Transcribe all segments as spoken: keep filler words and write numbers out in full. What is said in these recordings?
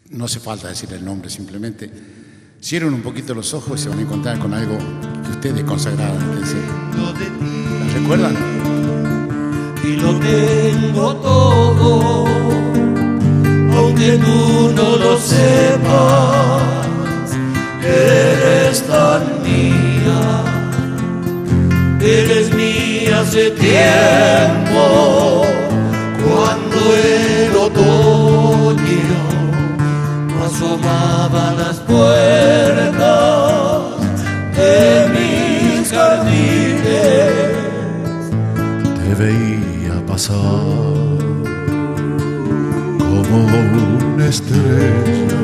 no hace falta decir el nombre, simplemente cierren un poquito los ojos y se van a encontrar con algo que ustedes consagraron. ¿La recuerdan? Y lo tengo todo, aunque tú no lo sepas, eres tan mía, eres mía hace tiempo, cuando el otoño asomaba las puertas de mis jardines. Te veía pasar como una estrella,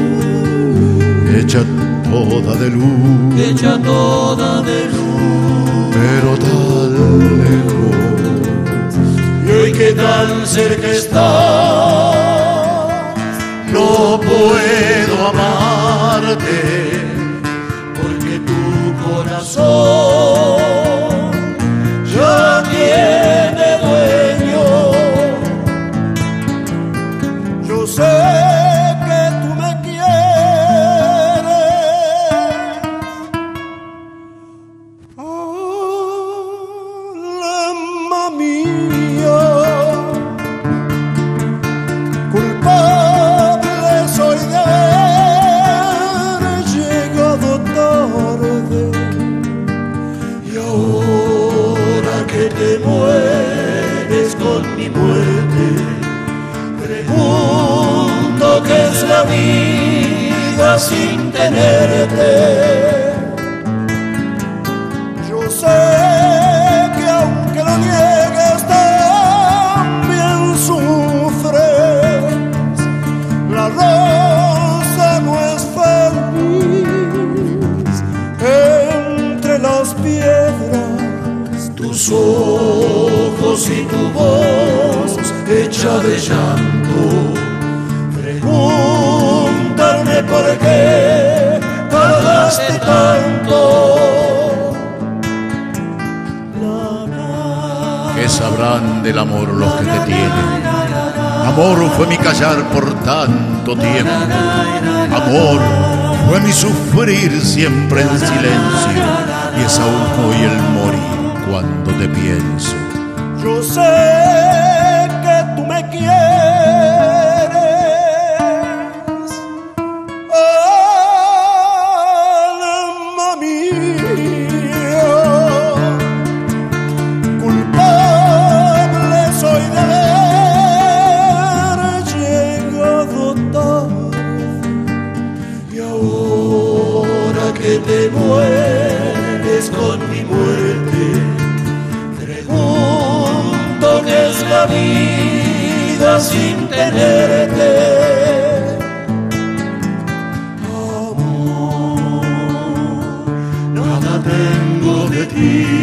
hecha toda de luz, hecha toda de luz, pero tan lejos. Y hoy que tan cerca estás, no puedo amarte, porque tu corazón ya tiene dueño. Yo sé que tú me quieres, alma mía, culpable soy de haber llegado tarde, y ahora que te mueres con mi muerte, pregunto qué es la vida sin tenerte. Yo sé que aunque lo niegues también sufres, la rosa no es feliz entre las piedras. Tus ojos y tu voz hecha de llanto preguntarme por qué tardaste tanto. ¿Qué sabrán del amor los que te tienen? Amor fue mi callar por tanto tiempo. Amor fue mi sufrir siempre en silencio. Y es aún hoy el morir cuando te pienso. Yo sé que tú me quieres, alma mía, culpable soy de haber llegado tarde, y ahora que te mueres con mi muerte, pregunto qué es la vida sin tenerte. Amor, nada tengo de ti,